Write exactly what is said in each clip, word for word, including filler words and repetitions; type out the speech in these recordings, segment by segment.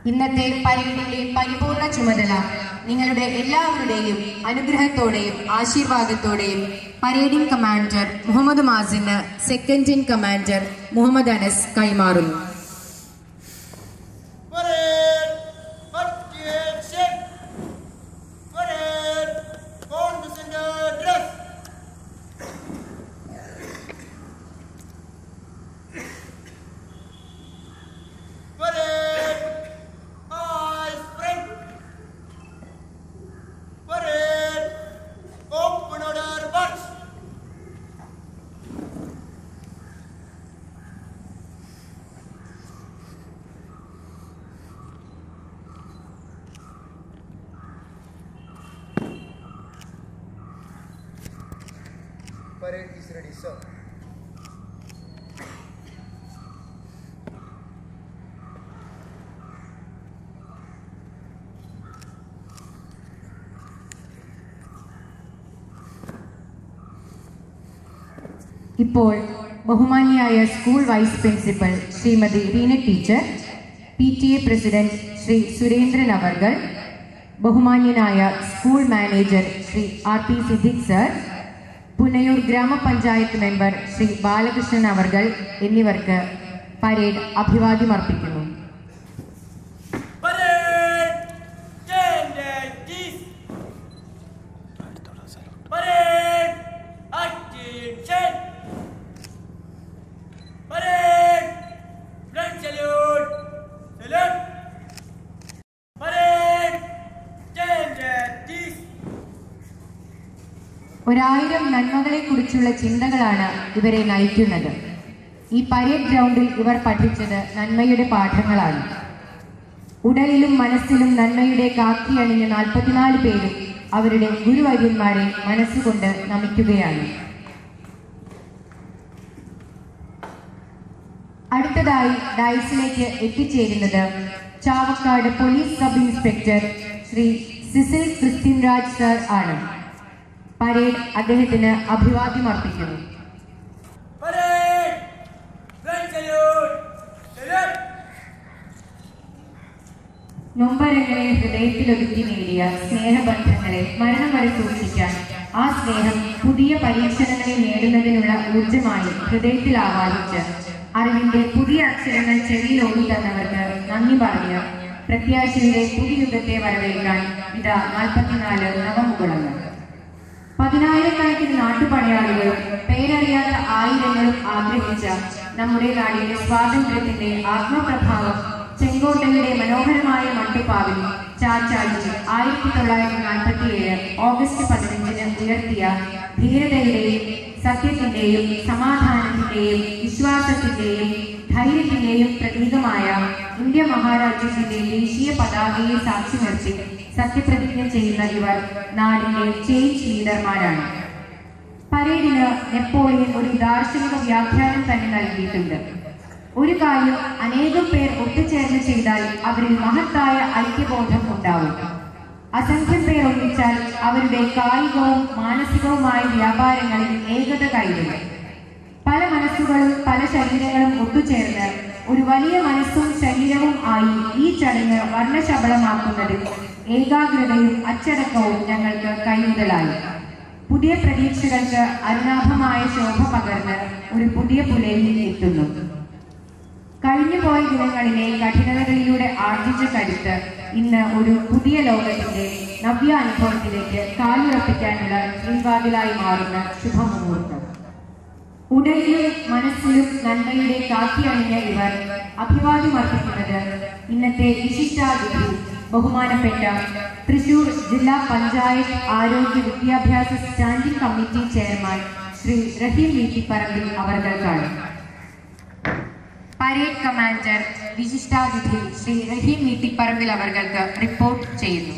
ഇന്നത്തെ പരേഡിന്റെ പരിപൂർണ ചുമതല നിങ്ങളുടെ എല്ലാവരുടെയും അനുഗ്രഹത്തോടെയും ആശീർവാദത്തോടെയും പരേഡിംഗ് കമാൻഡർ മുഹമ്മദ് മാസിന് second in commander Muhammad Anas കൈമാറുന്നു. Parade is ready, sir. ഇപ്പോൾ ബഹുമാന്യയായ school vice principal Shrimati Reena teacher, P T A president Shri Surendran അവർകൾ, ബഹുമാന്യനായ school manager Shri R P Siddique sir, Punayur ഗ്രാമപഞ്ചായത്ത് മെമ്പർ ശ്രീ ബാലകൃഷ്ണൻ അവർകൾ എന്നിവർക്ക് പരേഡ് അഭിവാദ്യം അർപ്പിക്കുന്നു. ഒരായിരം നന്മകളെ കുറിച്ചുള്ള ചിന്തകളാണ് ഇവരെ നയിക്കുന്നത്. ഈ പരേഡ് ഗ്രൗണ്ടിൽ ഇവർ പഠിച്ചത് നന്മയുടെ പാഠങ്ങളാണ്. ഉടലിലും മനസ്സിലും നന്മയുടെ കാക്കി അണിഞ്ഞ നാൽപ്പത്തിനാല് പേരും അവരുടെ ഗുരുവര്യന്മാരെ മനസ്സുകൊണ്ട് നമിക്കുകയാണ്. അടുത്തതായി ഡയസിലേക്ക് എത്തിച്ചേരുന്നത് Chavakkad police sub inspector Shri Cecil Christian Raj sir ആണ്. പരേഡ് അദ്ദേഹത്തിന് അഭിവാദ്യം അർപ്പിക്കുന്നു. നൊമ്പരങ്ങളെ ഹൃദയത്തിലൊതുക്കി നേടിയ സ്നേഹബന്ധങ്ങളെ മരണം വരെ സൂക്ഷിക്കാൻ, ആ സ്നേഹം പുതിയ പരീക്ഷണങ്ങളെ നേടുന്നതിനുള്ള ഊർജമായി ഹൃദയത്തിൽ ആവാഹിച്ച് അറിവിന്റെ പുതിയ അക്ഷരങ്ങൾ ചെവിയിൽ ഓടി തന്നവർക്ക് നന്ദി പറഞ്ഞ് പ്രത്യാശയുടെ പുതിയുഗത്തെ വരവേൽക്കാൻ ഇതാ നാൽപ്പത്തിനാല് നവമുകുളങ്ങൾ. പതിനായിരക്കണക്കിന് നാട്ടുപടയാളികളും പേരറിയാത്ത ആയിരങ്ങളും ആഗ്രഹിച്ച നമ്മുടെ നാടിന്റെ സ്വാതന്ത്ര്യത്തിന്റെ ആത്മപ്രഭാവം ചെങ്കോട്ടയുടെ മനോഹരമായ മട്ടുപ്പാവിൽ ചാച്ചാഴ്ച ആയിരത്തി തൊള്ളായിരത്തി നാൽപ്പത്തി ഏഴ് ഓഗസ്റ്റ് പതിനഞ്ചിന് ഉയർത്തിയ ധീരതയുടെയും സത്യത്തിന്റെയും സമാധാനത്തിന്റെയും വിശ്വാസത്തിന്റെയും ധൈര്യത്തിന്റെയും പ്രതീകമായ ഇന്ത്യ മഹാരാജ്യത്തിന്റെ ദേശീയ പതാകയെ സാക്ഷി നിർത്തി സത്യപ്രതിജ്ഞ ചെയ്യുന്ന ഇവർ നാടിന്റെ ചേഞ്ച് ലീഡർമാരാണ്. പരേഡിന് നെപ്പോളിയൻ ഒരു ദാർശനിക വ്യാഖ്യാനം തന്നെ നൽകിയിട്ടുണ്ട്. ഒരു കാര്യം അനേകം പേർ ഒത്തുചേർന്ന് ചെയ്താൽ അവരിൽ മഹത്തായ ഐക്യബോധം ഉണ്ടാവും. അസംഖ്യം പേർ ഒന്നിച്ചാൽ അവരുടെ കായികവും മാനസികവുമായ വ്യാപാരങ്ങളിൽ ഏകത കൈവരും. പല മനസ്സുകളും പല ശരീരങ്ങളും ഒത്തുചേർന്ന് ഒരു വലിയ മനസ്സും ശരീരവും ആയി ഈ ചടങ്ങ് വർണ്ണശബളമാക്കുന്നതിൽ ഏകാഗ്രതയും അച്ചടക്കവും ഞങ്ങൾക്ക് കൈമുതലായി. പുതിയ പ്രതീക്ഷകൾക്ക് അരുണാഭമായ ശോഭ പകർന്ന് ഒരു പുതിയ പുലരിൽ എത്തുന്നു. കഴിഞ്ഞുപോയ ദിനങ്ങളിലെ കഠിനതകളിലൂടെ ആർജിച്ച കരുത്ത് ഇന്ന് ഒരു പുതിയ ലോകത്തിന്റെ നവ്യ അനുഭവത്തിലേക്ക് കാലുറപ്പിക്കാനുള്ള ശ്രീവാതിലായി മാറുന്ന ശുഭമുഹൂർത്തം. ഉടലിലും മനസ്സിലും നന്മയുടെ കാക്കി അണിഞ്ഞ ഇവർ അഭിവാദ്യം അർപ്പിക്കുന്നത് ഇന്നത്തെ വിശിഷ്ടാതിഥി ബഹുമാനപ്പെട്ട തൃശൂർ ജില്ലാ പഞ്ചായത്ത് ആരോഗ്യ വിദ്യാഭ്യാസ standing committee chairman Shri Rahim Veettiparambil അവർക്കാണ്. പരേഡ് കമാൻഡർ വിശിഷ്ടാതിഥി ശ്രീ റഹീം വീട്ടിപ്പറമ്പിൽ അവർക്ക് റിപ്പോർട്ട് ചെയ്യുന്നു.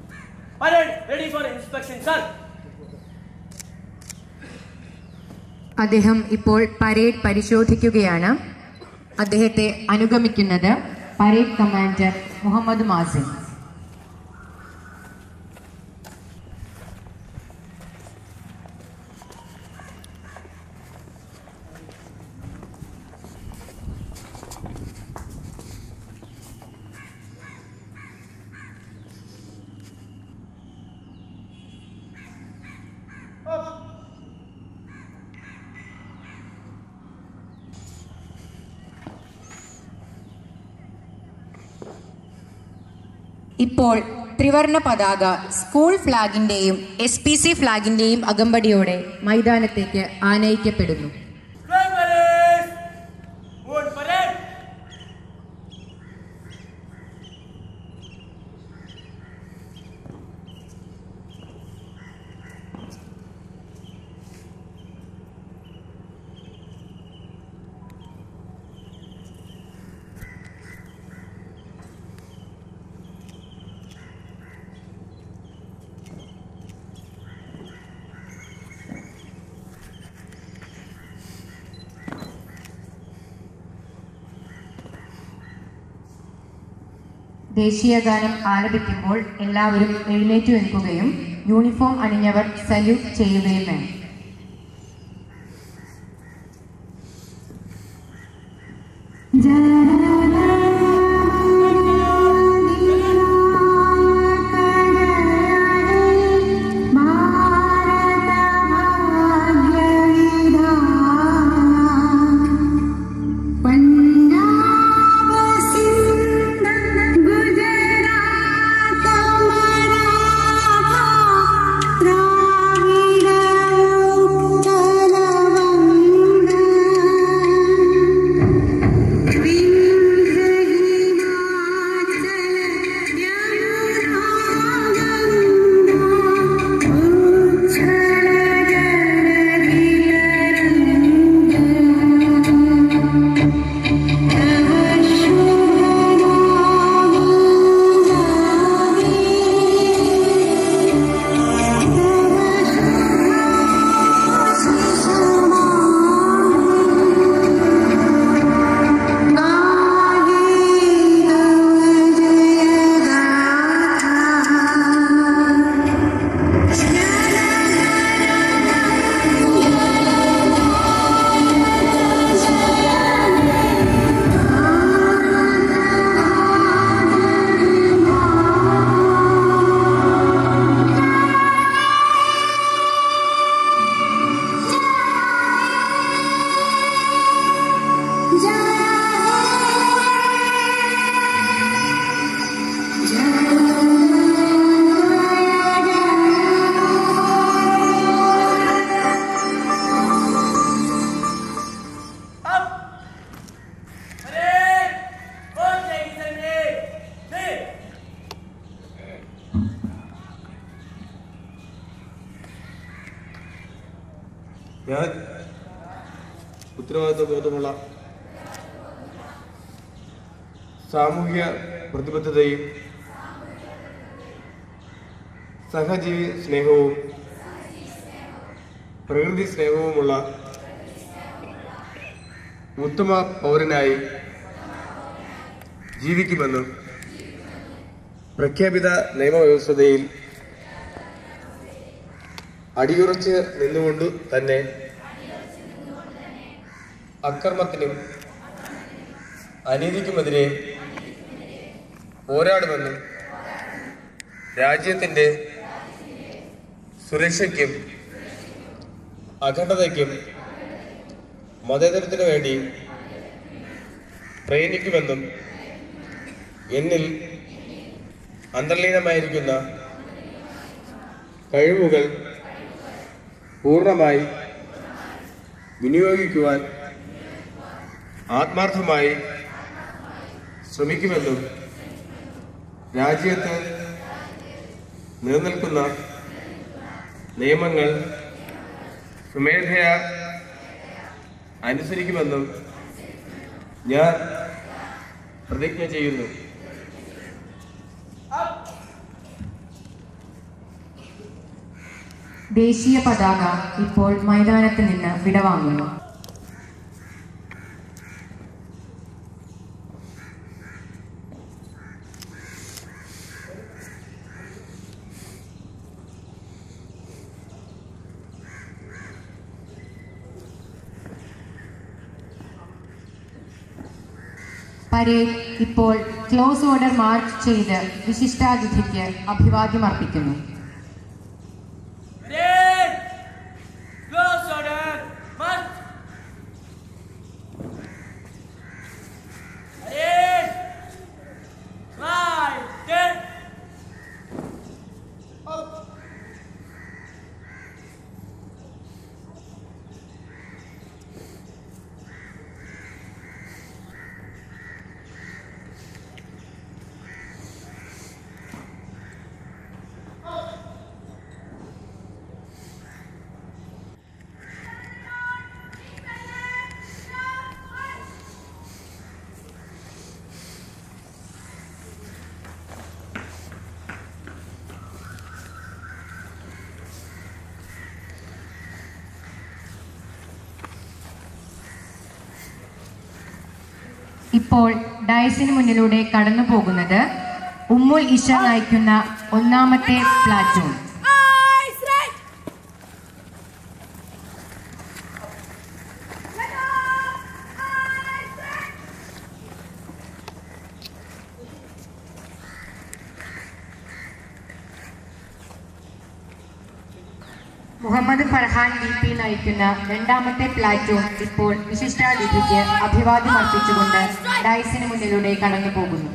Parade ready for inspection, sir. അദ്ദേഹം ഇപ്പോൾ പരേഡ് പരിശോധിക്കുകയാണ്. അദ്ദേഹത്തെ അനുഗമിക്കുന്നത് പരേഡ് കമാൻഡർ മുഹമ്മദ് മാസിൻ. ഇപ്പോൾ ത്രിവർണ പതാക സ്കൂൾ ഫ്ലാഗിന്റെയും എസ് പി സി ഫ്ലാഗിന്റെയും അകമ്പടിയോടെ മൈതാനത്തേക്ക് ആനയിക്കപ്പെടുന്നു. ദേശീയഗാനം ആലപിക്കുമ്പോൾ എല്ലാവരും എഴുന്നേറ്റു നിൽക്കുകയും യൂണിഫോം അണിഞ്ഞവർ സല്യൂട്ട് ചെയ്യുകയും വേണം. ഞാൻ ഉത്തരവാദിത്വ ബോധമുള്ള സാമൂഹിക പ്രതിബദ്ധതയും സഹജീവി സ്നേഹവും പ്രകൃതി സ്നേഹവുമുള്ള ഉത്തമ പൗരനായി ജീവിക്കുമെന്നും പ്രഖ്യാപിത നിയമവ്യവസ്ഥതയിൽ അടിയുറച്ച് നിന്നുകൊണ്ട് തന്നെ അക്രമത്തിനും അനീതിക്കുമെതിരെ പോരാടുമെന്നും രാജ്യത്തിൻ്റെ സുരക്ഷയ്ക്കും അഖണ്ഡതയ്ക്കും മതേതരത്തിനു വേണ്ടി പ്രയത്നിക്കുമെന്നും എന്നിൽ അന്തർലീനമായിരിക്കുന്ന കഴിവുകൾ പൂർണ്ണമായി വിനിയോഗിക്കുവാൻ ആത്മാർത്ഥമായി ശ്രമിക്കുമെന്നും രാജ്യത്ത് നിലനിൽക്കുന്ന നിയമങ്ങൾ സ്വമേധയാ അനുസരിക്കുമെന്നും ഞാൻ പ്രതിജ്ഞ ചെയ്യുന്നു. ദേശീയ പതാക ഇപ്പോൾ മൈതാനത്ത് നിന്ന് വിടവാങ്ങുന്നു. പരേഡ് ഇപ്പോൾ ക്ലോസ് ഓർഡർ മാർച്ച് ചെയ്ത് വിശിഷ്ടാതിഥിക്ക് അഭിവാദ്യം അർപ്പിക്കുന്നു. ഇപ്പോൾ ഡയസിന് മുന്നിലൂടെ കടന്നു പോകുന്നത് ഉമ്മുൽ ഇഷ നയിക്കുന്ന ഒന്നാമത്തെ platoon. Muhammad Farhan V P നയിക്കുന്ന രണ്ടാമത്തെ പ്ലാറ്റൂൺ ഇപ്പോൾ വിശിഷ്ടാതിഥിക്ക് അഭിവാദ്യം അർപ്പിച്ചുകൊണ്ട് ഡയസിന് മുന്നിലൂടെ കടന്നു പോകുന്നു.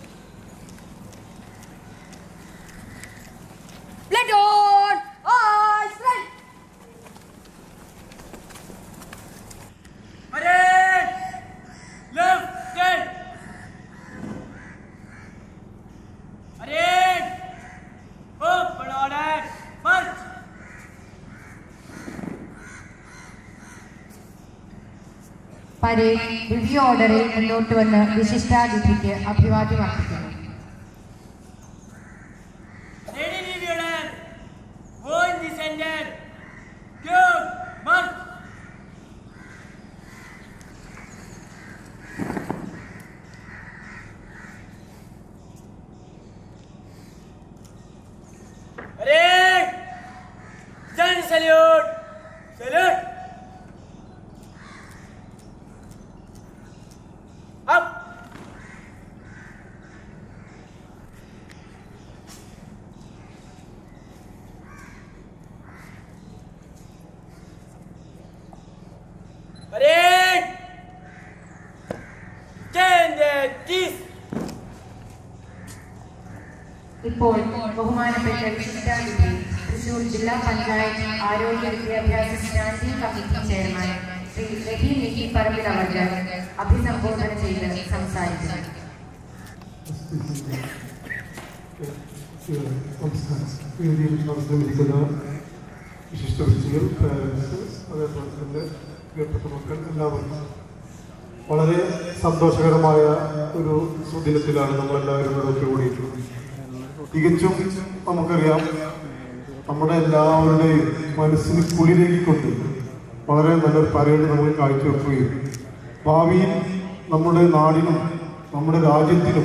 പരേഡ് റിവ്യൂ ഓർഡറിൽ മുന്നോട്ട് വന്ന് വിശിഷ്ടാതിഥിക്ക് അഭിവാദ്യം അർപ്പിക്കുന്നു. ഇപ്പോൾ ബഹുമാനപ്പെട്ട വിശിഷ്ടാതിഥി തൃശൂർ ജില്ലാ പഞ്ചായത്ത് ആരോഗ്യ വിദ്യാഭ്യാസ standing committee chairman Shri Rahim നിക്കി പറമ്പിൽ അവർ അഭിസംബോധന ചെയ്ത് സംസാരിച്ചു. വിശിഷ്ട വ്യക്തികൾ, പാരൻസ്, അതേപോലെ തന്നെ പ്രിയപ്പെട്ട മക്കൾ എല്ലാവർക്കും വളരെ സന്തോഷകരമായ ഒരു സുദിനത്തിലാണ് നമ്മളെല്ലാവരും ഇവിടെ കൂടിയിട്ടുള്ളത്. തികച്ചും നമുക്കറിയാം, നമ്മുടെ എല്ലാവരുടെയും മനസ്സിന് കുളിരേകിക്കൊണ്ട് വളരെ നല്ലൊരു പരേഡ് നമ്മൾ കാഴ്ചവെക്കുകയും ഭാവിയിൽ നമ്മുടെ നാടിനും നമ്മുടെ രാജ്യത്തിനും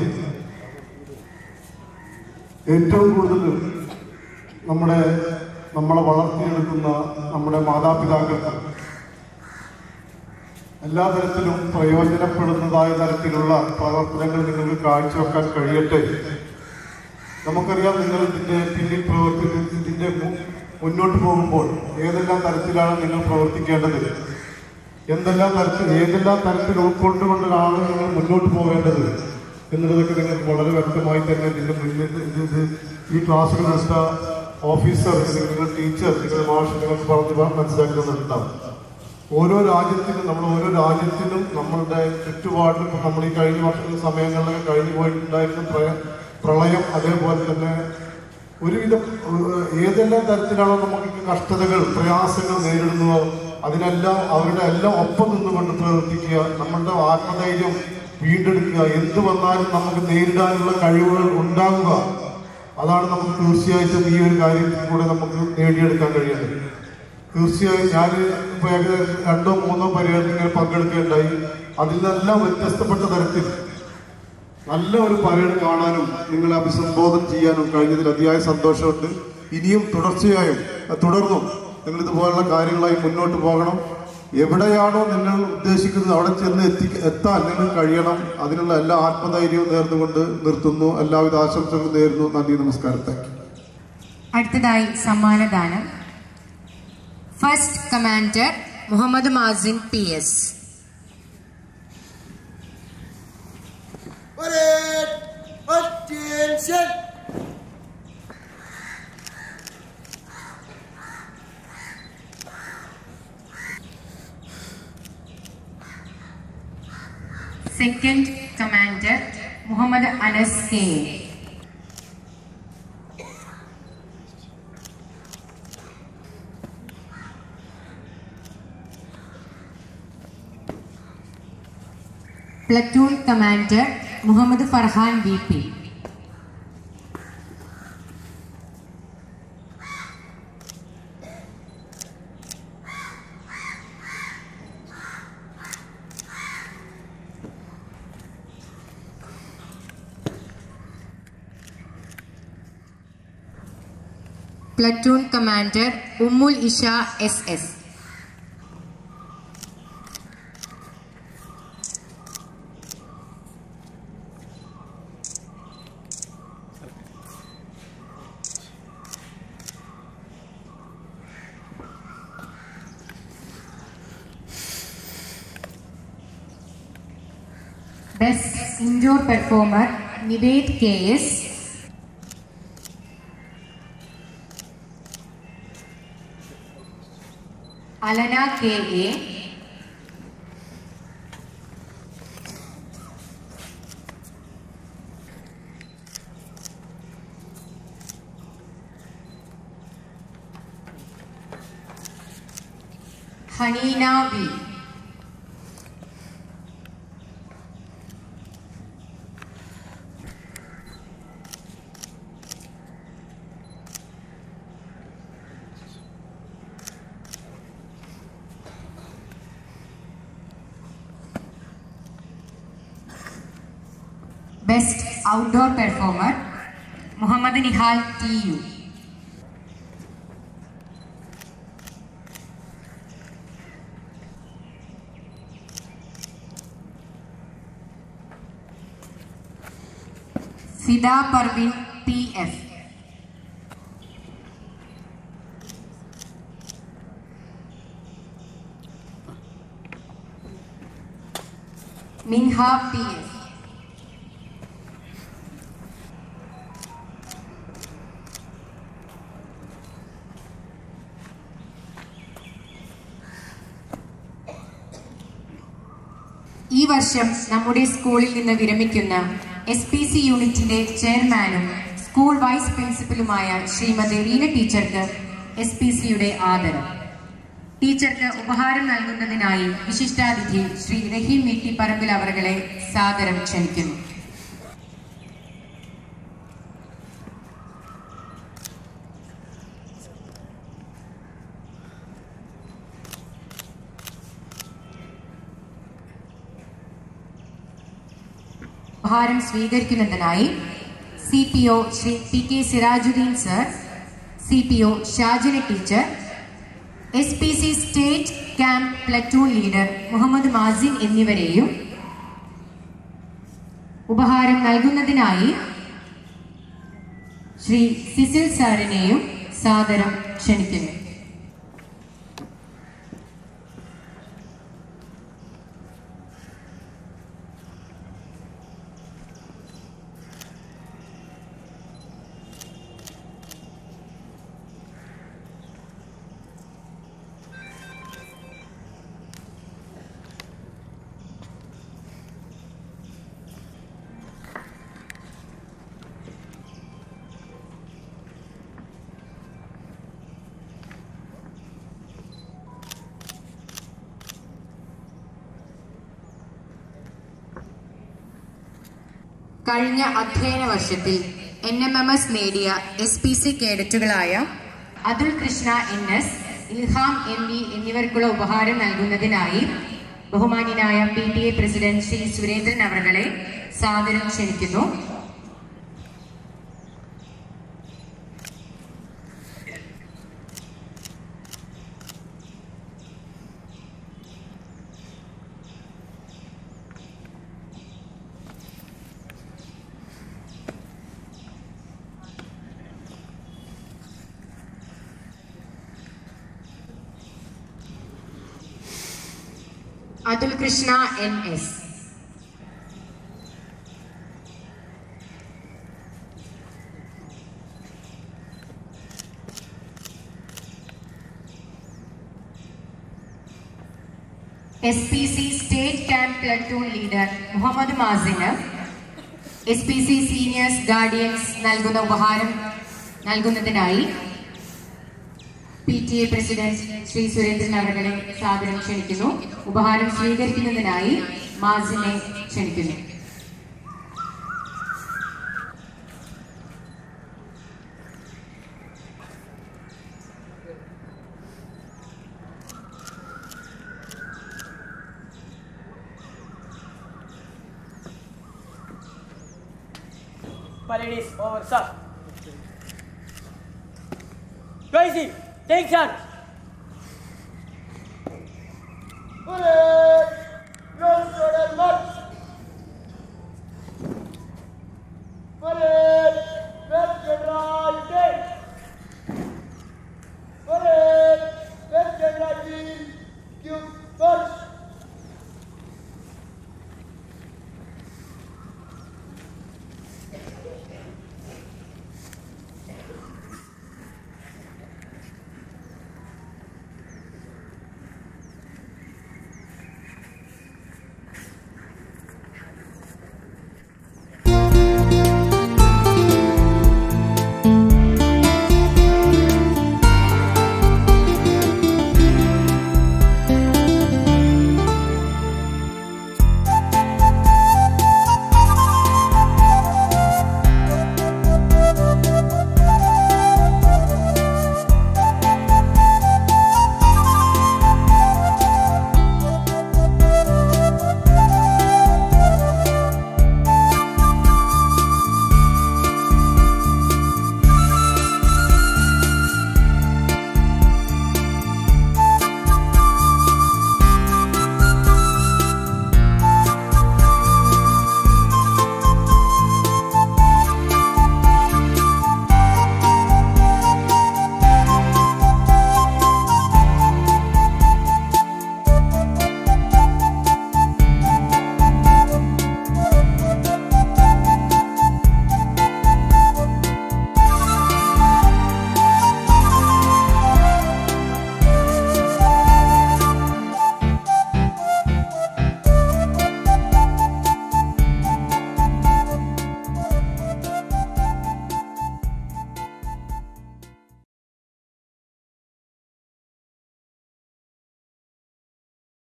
ഏറ്റവും കൂടുതൽ നമ്മുടെ നമ്മളെ വളർത്തിയെടുക്കുന്ന നമ്മുടെ മാതാപിതാക്കൾക്ക് എല്ലാ തരത്തിലും പ്രയോജനപ്പെടുന്നതായ തരത്തിലുള്ള പ്രവർത്തനങ്ങൾ നിങ്ങൾക്ക് കാഴ്ചവെക്കാൻ കഴിയട്ടെ. നമുക്കറിയാം, നിങ്ങൾ ഇതിൻ്റെ പിന്നിൽ പ്രവർത്തിക്കുന്ന ഇതിൻ്റെ മുന്നോട്ട് പോകുമ്പോൾ ഏതെല്ലാം തരത്തിലാണ് നിങ്ങൾ പ്രവർത്തിക്കേണ്ടത്, എന്തെല്ലാം തരത്തിൽ ഏതെല്ലാം തരത്തിൽ ഉൾക്കൊണ്ടുകൊണ്ടാണ് നിങ്ങൾ മുന്നോട്ട് പോകേണ്ടത് എന്നുള്ളതൊക്കെ നിങ്ങൾക്ക് വളരെ വ്യക്തമായി തന്നെ ഇതിൻ്റെ മുന്നിൽ ഇത് ഈ ക്ലാസ്സുകൾ എടുത്ത ഓഫീസർ, നിങ്ങൾ ടീച്ചർ, നിങ്ങൾ മാഷ് നിങ്ങൾക്ക് പറഞ്ഞ് മനസ്സിലാക്കുന്നുണ്ടാവും. ഓരോ രാജ്യത്തിനും നമ്മൾ ഓരോ രാജ്യത്തിനും നമ്മളുടെ ചുറ്റുപാടിലും നമ്മൾ ഈ കഴിഞ്ഞ വർഷ സമയങ്ങളിലൊക്കെ കഴിഞ്ഞു പോയിട്ടുണ്ടായിരുന്ന പ്രയ പ്രളയം അതേപോലെ തന്നെ ഒരുവിധം ഏതെല്ലാം തരത്തിലാണോ നമുക്ക് കഷ്ടതകൾ പ്രയാസങ്ങൾ നേരിടുന്നതോ അതിനെല്ലാം അവരുടെ എല്ലാം ഒപ്പം നിന്നുകൊണ്ട് പ്രവർത്തിക്കുക, നമ്മളുടെ ആത്മധൈര്യം വീണ്ടെടുക്കുക, എന്ത് വന്നാലും നമുക്ക് നേരിടാനുള്ള കഴിവുകൾ ഉണ്ടാകുക അതാണ് നമുക്ക് തീർച്ചയായിട്ടും ഈ ഒരു കാര്യത്തിൽ കൂടെ നമുക്ക് നേടിയെടുക്കാൻ കഴിയേണ്ടത്. തീർച്ചയായും ഞാൻ ഇപ്പോൾ ഏകദേശം രണ്ടോ മൂന്നോ പര്യടനങ്ങൾ പങ്കെടുക്കുകയുണ്ടായി. അതിൽ നിന്നെല്ലാം വ്യത്യസ്തപ്പെട്ട തരത്തിൽ നല്ല ഒരു പരേഡ് കാണാനും നിങ്ങളെ അഭിസംബോധന ചെയ്യാനും കഴിഞ്ഞതിൽ അതിയായ സന്തോഷമുണ്ട്. ഇനിയും തുടർച്ചയായും തുടർന്നും നിങ്ങൾ ഇതുപോലുള്ള കാര്യങ്ങളായി മുന്നോട്ട് പോകണം. എവിടെയാണോ നിങ്ങൾ ഉദ്ദേശിക്കുന്നത് അവിടെ ചെന്ന് എത്തി എത്താൻ നിങ്ങൾ കഴിയണം. അതിനുള്ള എല്ലാ ആത്മധൈര്യവും നേർന്നുകൊണ്ട് നിർത്തുന്നു. എല്ലാവിധ ആശംസകളും നേരുന്നു. നന്ദി, നമസ്കാരം. Thank you. അടുത്തതായി സമ്മാനദാനം. First commander Muhammad Masin P S. Attention! Second Commander Muhammad Anas K. Platoon Commander Muhammad Farhan V P. Platoon Commander Ummul Isha S S. Best Indoor Performer Nived K S. Alana K A. Hanina V. Best Outdoor Performer Muhammad Nihal T U. Fida Parvin P F. Minha P F. ഈ വർഷം നമ്മുടെ സ്കൂളിൽ നിന്ന് വിരമിക്കുന്ന S P C യൂണിറ്റിന്റെ ചെയർമാനും school vice പ്രിൻസിപ്പലുമായ ശ്രീമതി റീന ടീച്ചർക്ക് എസ് പി സിയുടെ ആദരം. ടീച്ചർക്ക് ഉപഹാരം നൽകുന്നതിനായി വിശിഷ്ടാതിഥി ശ്രീ റഹീം വീട്ടിപ്പറമ്പിൽ അവറുകളെ സാദരം ക്ഷണിക്കുന്നു. ഉപഹാരം സ്വീകരിക്കുന്നതിനായി C P O Shri P K Sirajuddin sir, C P O Shajina teacher, S P C state camp platoon leader Muhammad Masin എന്നിവരെയും ഉപഹാരം നൽകുന്നതിനായി ശ്രീ സിസിൽ സാറിനെയും സാദരം ക്ഷണിക്കുന്നു. കഴിഞ്ഞ അധ്യയന വർഷത്തിൽ എൻ എം എം എസ് നേടിയ എസ് പി സി കേഡറ്റുകളായ Athul Krishna N S, Ilham M E എന്നിവർക്കുള്ള ഉപഹാരം നൽകുന്നതിനായി ബഹുമാന്യനായ P T A president Shri Surendran അവരുടെ സാദരം ക്ഷണിക്കുന്നു. Athul Krishna N S. S P C state camp platoon leader Muhammad മാസിന് S P C seniors guardians നൽകുന്ന ഉപഹാരം നൽകുന്നതിനായി P T A president Shri Surendran അവരുടെ സാദരം ക്ഷണിക്കുന്നു. ഉപഹാരം സ്വീകരിക്കുന്നതിനായി മാസിനെ ക്ഷണിക്കുന്നു. Parade is over, sir. Crazy, take charge. Parade, no student march.